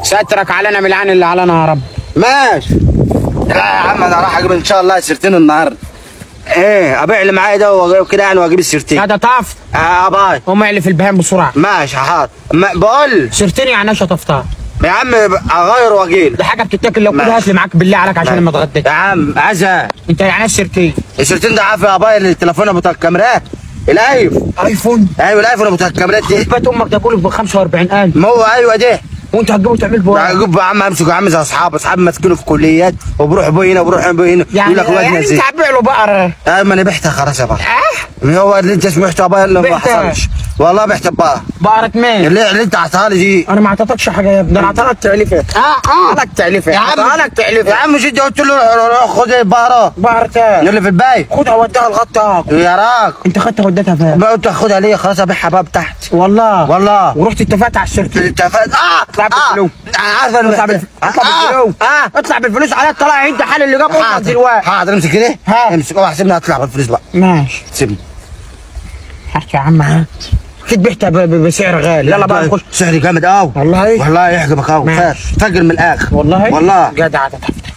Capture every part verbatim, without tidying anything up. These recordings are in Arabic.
سترك علينا من العين اللي علينا يا رب. ماشي. لا يا عم انا راح اجيب ان شاء الله سيرتين النهارده. ايه ابيع اللي معايا ده وكده يعني واجيب السيرتين. هذا طاف. اه باي. قوم اعلي في البهام بسرعه. ماشي حاضر. بقول سيرتين يعني شطفتها يا عم اغير واجيلك. ده حاجه بتتاكل لو كده هات لي معاك بالله عليك عشان ما اتغديت. يا عم عايزها انت يعني السيرتين السيرتين ده عارف يا باي التليفون ابو الكاميرات الايفون. ايفون؟ ايوه الايفون ابو الكاميرات دي. بات امك ده بقوله ب خمسة وأربعين ألف. ما هو ايوه ده. وانت هتجيبه تعمل بيه؟ هجيب يا عم امسك يا عم زي اصحاب اصحاب ماسكينه في كليات وبروح بيه هنا وبروح بيه هنا يعني يقول لك واد يعني نزل. انت هتبيع له بقره؟ اه ما انا بعتها خلاص يا بقى. اه هو اللي انت سمعته يا بقى اللي ما حصلش. والله بعت بقى. بقره مين؟ اللي, اللي انت عطاها لي دي. انا ما اعطيتكش حاجه يا ابني، انا اعطيتك تعليفه. اه اه اعطيتك تعليفه يا عم اعطيتك تعليفه يا عم مش انت قلت له خد البقره؟ بقره تاني اللي في الباي. خدها وديها لغطاك. يا راجل انت خدتها وديتها فين؟ بقى قلت خدها ليه خلاص ابيعها بقى بتاعت. والله والله ورحت اتفقت على الشركه. اتفقت. اه اطلع بالفلوس. عارف انا اطلع بالفلوس. اطلع بالفلوس. اه اطلع بالفلوس على الطلاق. انت حال اللي جاب امك دلوقتي. حاضر امسك كده. ها امسك اوعى سيبني اطلع بالفلوس بقى. ماشي سيبني. احكي يا عم. ها اكيد بعتها بسعر غالي. يلا بقى نخش. سعر جامد قوي والله والله يعجبك قوي. فجر من الاخر والله والله جدع ده تفتح.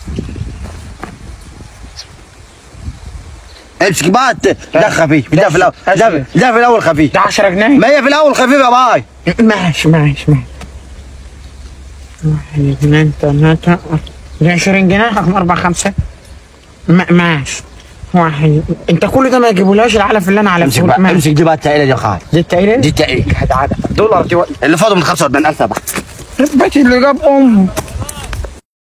امسك بقى ده خفيف ده في الاول ده ده في الاول خفيف. ده عشرة جنيه. ما هي في الاول خفيف يا باي. ماشي ماشي ماشي. واحد اثنين ثلاثة ده عشرين جنيه رقم أربعة خمسة. ماشي واحد. انت كل ده ما يجيبولهاش العلف اللي انا علفته. امسك بقى امسك دي بقى التقيله دي خالص. دي التقيله؟ دي التقيله. هذا عادة دولار دي اللي فاضل من خمسة وأربعين ألف بقى. بيتي اللي جاب امه.